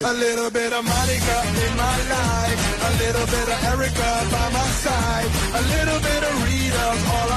A little bit of Monica in my life, a little bit of Erica by my side, a little bit of Rita's all